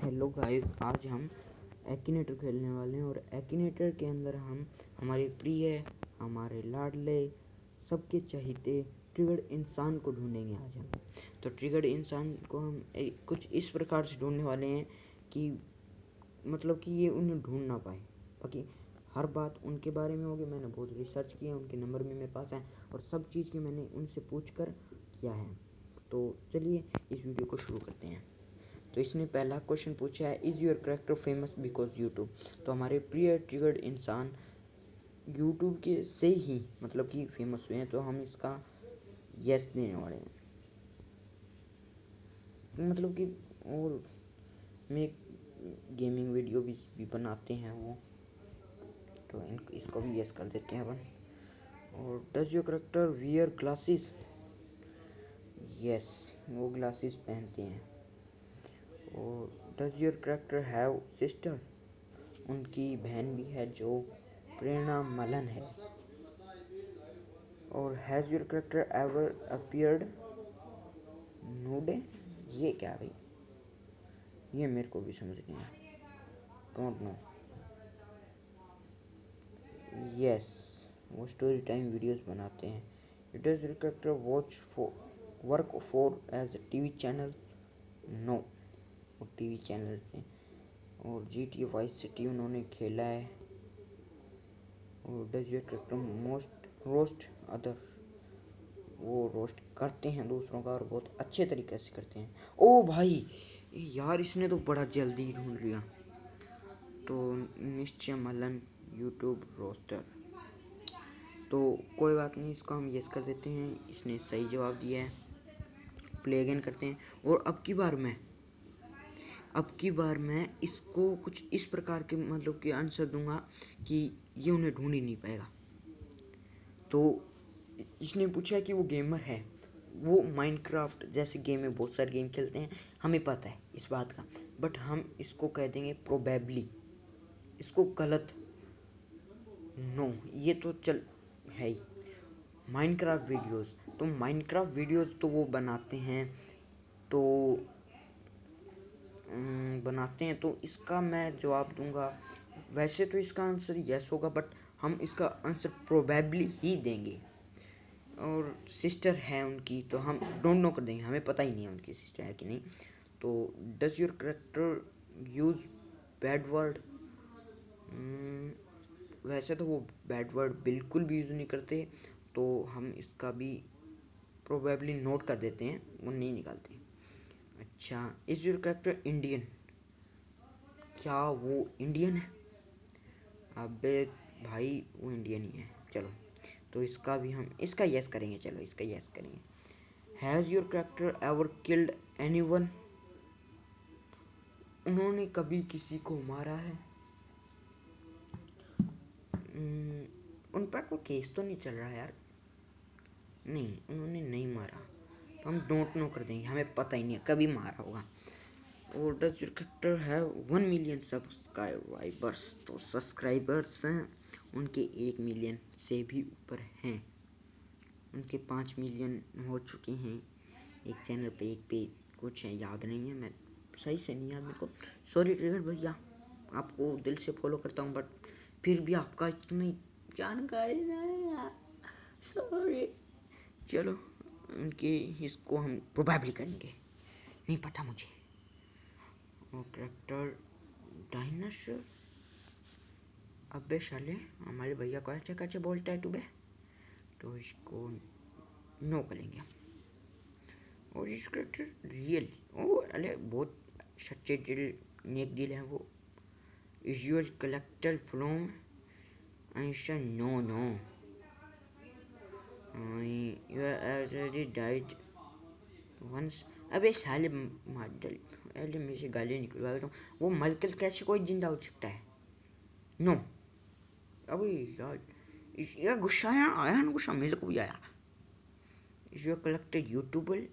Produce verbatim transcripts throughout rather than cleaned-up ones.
Hello guys, आज हम एक्टिनेटर खेलने वाले हैं और एक्टिनेटर के अंदर हम हमारे प्रिय, हमारे लाडले, सबके चहेते ट्रिगर्ड इंसान को ढूंढेंगे। आज हम तो ट्रिगर्ड इंसान को हम ए, कुछ इस प्रकार से ढूंढने वाले हैं कि मतलब कि ये उन्हें ढूंढ ना पाए। बाकी हर बात उनके बारे में होगी। मैंने बहुत रिसर्च किया, उनके नंबर भी मेरे पास हैं और सब चीज़ की मैंने उनसे पूछ कर किया है। तो चलिए इस वीडियो को शुरू करते हैं। तो इसने पहला क्वेश्चन पूछा है, is your character famous because YouTube. तो हमारे प्रिय ट्रिगर्ड इंसान यूट्यूब के से ही मतलब कि फेमस हुए हैं, तो हम इसका यस देने वाले हैं। मतलब कि और में गेमिंग वीडियो भी, भी बनाते हैं वो, तो इन इसको भी यस कर देते हैं अपन। और does your character wear glasses. Yes, वो ग्लासेस पहनते हैं। और does your character have sister. उनकी बहन भी है जो प्रेरणा मलन है। और has your character ever appeared nude. ये क्या भाई, ये मेरे को भी समझ नहीं है, डोंट नो। यस, वो स्टोरी टाइम वीडियोस बनाते हैं। It does your character watch for work for as TV channel. No, वो टीवी चैनल पे। और जी टी वाइस सिटी उन्होंने खेला है। और does your character most roast other. वो रोस्ट करते हैं दूसरों का और बहुत अच्छे तरीके से करते हैं। ओ भाई यार, इसने तो बड़ा जल्दी ढूंढ लिया। तो निश्चय मलन यूट्यूब रोस्टर। तो कोई बात नहीं, इसको हम यस कर देते हैं। इसने सही जवाब दिया है। प्ले अगेन करते हैं। और अब की बार मैं अब की बार मैं इसको कुछ इस प्रकार के मतलब कि आंसर दूंगा कि ये उन्हें ढूंढ ही नहीं पाएगा। तो इसने पूछा कि वो गेमर है। वो माइनक्राफ्ट जैसे गेम में बहुत सारे गेम खेलते हैं, हमें पता है इस बात का, बट हम इसको कह देंगे प्रोबेबली। इसको गलत नो, ये तो चल है ही। माइनक्राफ्ट वीडियोस, तो माइनक्राफ्ट वीडियोस तो वो बनाते हैं, तो बनाते हैं तो इसका मैं जवाब दूंगा। वैसे तो इसका आंसर यस होगा, बट हम इसका आंसर प्रोबेबली ही देंगे। और सिस्टर है उनकी, तो हम डोंट नो कर देंगे, हमें पता ही नहीं है उनकी सिस्टर है कि नहीं। तो does your character use bad word. वैसे तो वो बैड वर्ड बिल्कुल भी यूज़ नहीं करते, तो हम इसका भी प्रोबेबली नोट कर देते हैं, वो नहीं निकालते। अच्छा, इज योर करेक्टर इंडियन। क्या वो इंडियन है? अबे भाई, वो इंडियन ही है। चलो, तो इसका भी हम इसका यस करेंगे। चलो इसका यस करेंगे। Has your character ever killed anyone. उन्होंने कभी किसी को मारा है? उन पर कोई केस तो नहीं चल रहा यार। नहीं, उन्होंने नहीं मारा, तो हम डोंट नो कर देंगे, हमें पता ही नहीं है कभी मारा होगा। और does your character have one million subscribers. तो सब्सक्राइबर्स हैं उनके एक मिलियन से भी ऊपर हैं। उनके पाँच मिलियन हो चुके हैं एक चैनल पे, एक पे कुछ है, याद नहीं है, मैं सही से नहीं याद मेरे को। सॉरी ट्रिगर भैया, आपको दिल से फॉलो करता हूँ, बट फिर भी आपका इतनी जानकारी नहीं है, सॉरी। चलो, उनके इसको हम प्रोबेबली करेंगे, नहीं पता मुझे। और करेक्टर डायनासोर। अबे साले, हमारे भैया को अच्छे अच्छे बोलता है तू बे, तो इसको नो करेंगे। और इस करेक्टर रियल, ओ अरे बहुत सच्चे दिल, नेक दिल है वो। Is your collector from answer no no. You already died once. अबे साले मादल, अरे मेरे से गाली निकलवा रहा हूँ। वो मरकर कैसे कोई जिंदा हो सकता है? नो। अबे यार, यार गुस्सा आया आया ना, गुस्सा मेरे को भी आया। Is your collector YouTuber.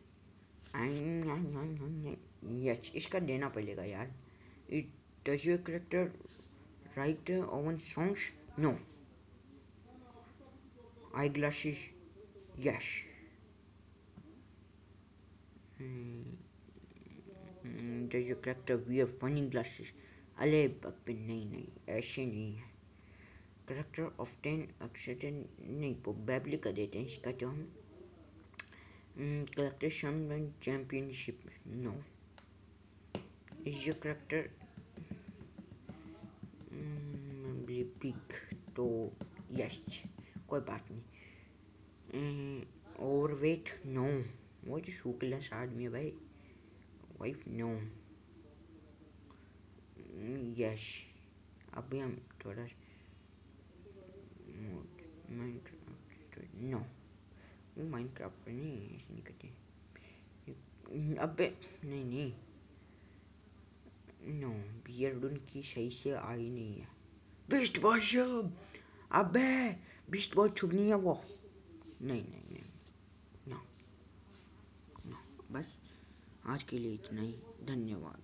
Yes, इसका देना पड़ेगा यार। It does your character write own songs. No. I glasses. Yes. does your character wear funny glasses? अरे बाप रे, नहीं नहीं ऐसे नहीं है. Character often accident नहीं probably कर देते हैं इसका जो हम character someone championship. No. Is your character big? तो यस, कोई बात नहीं. ओवरवेट नो, वो जो शुक्लास आदमी है भाई. Wife no. यस, अभी हम थोड़ा माइनक्राफ्ट नो, वो माइनक्राफ्ट पर नहीं ऐसे नहीं करते. अबे नहीं नहीं नो, बियर्ड उनकी सही से आई नहीं है. बीस्ट बॉय शब, अबे बीस्ट बॉय छुप नहीं है वो. नहीं नहीं नहीं नो नो. बस आज के लिए इतना ही. धन्यवाद.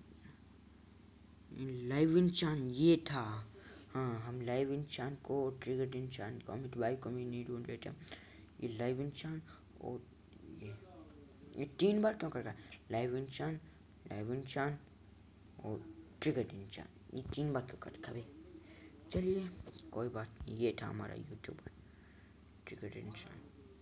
लाइव इंसान ये था. हाँ, हम लाइव इंसान को ट्रिगर्ड इंसान कॉमिट बाई कम्युनिटी ढूंढ लेते हैं. ये लाइव इंसान और ये ये तीन बार क्यों कर रहा है? लाइव इंसान, लाइव इंसान और ट्रिगर्ड इंसान, ये तीन बार क्यों कर रखा भाई? चलिए कोई बात नहीं, ये था हमारा यूट्यूबर ट्रिगर्ड इंसान.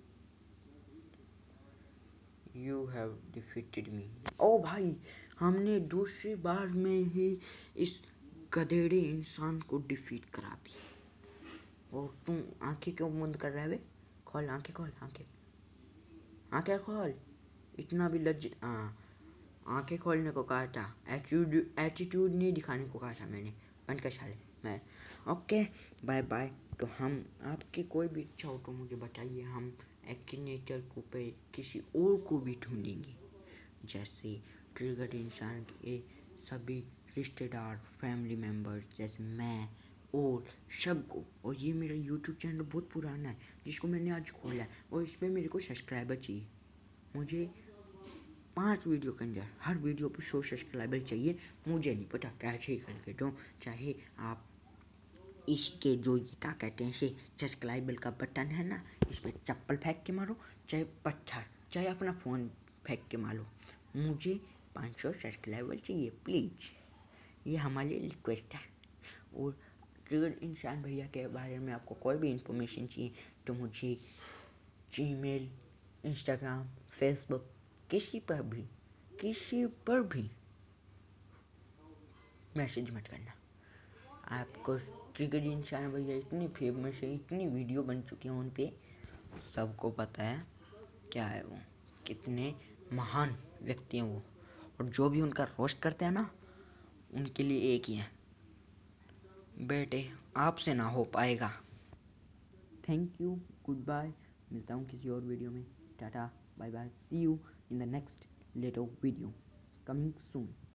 You have defeated me. ओ भाई, हमने दूसरी बार में ही इस गधेड़े इंसान को डिफीट करा दी. और तुम आंखें क्यों बंद कर रहा है बे? खोल आंखें, खोल आंखें, आंखें खोल. इतना भी लज्जित. हाँ, आंखें खोलने को कहा था, एटीट्यूड एटीट्यूड नहीं दिखाने को कहा था मैंने. बंद कर साले. मैं ओके बाय बाय. तो हम आपकी कोई भी इच्छा हो तो मुझे बताइए, हम एक्टिनेटर को पे किसी और को भी ढूंढेंगे, जैसे ट्रिगर्ड इंसान के सभी रिश्तेदार, फैमिली मेम्बर्स जैसे मैं और सबको. और ये मेरा यूट्यूब चैनल बहुत पुराना है जिसको मैंने आज खोला है, और इस पर मेरे को सब्सक्राइबर चाहिए. मुझे पांच वीडियो के अंदर हर वीडियो पर सौ सब्सक्राइबर चाहिए. मुझे नहीं पता कैसे ही करके दो. चाहे आप इसके जो ये क्या कहते हैं इसे, सब्सक्राइबर का बटन है ना, इस पर चप्पल फेंक के मारो, चाहे पत्थर, चाहे अपना फ़ोन फेंक के मारो. मुझे पाँच सौ सब्सक्राइबर चाहिए प्लीज़. ये हमारी रिक्वेस्ट है. और ट्रिगर्ड इंसान भैया के बारे में आपको कोई भी इंफॉर्मेशन चाहिए तो मुझे जीमेल, इंस्टाग्राम, फेसबुक, किसी पर भी किसी पर भी मैसेज मत करना. आपको ट्रिगर्ड इंसान भैया इतनी फेमस है, इतनी वीडियो बन चुकी हैं उन पे, सबको पता है क्या है वो, कितने महान व्यक्ति हैं वो. और जो भी उनका रोस्ट करते हैं ना, उनके लिए एक ही है, बेटे आपसे ना हो पाएगा. Thank you, good bye. मिलता हूँ किसी और वीडियो में. टाटा bye bye, see you in the next later video coming soon.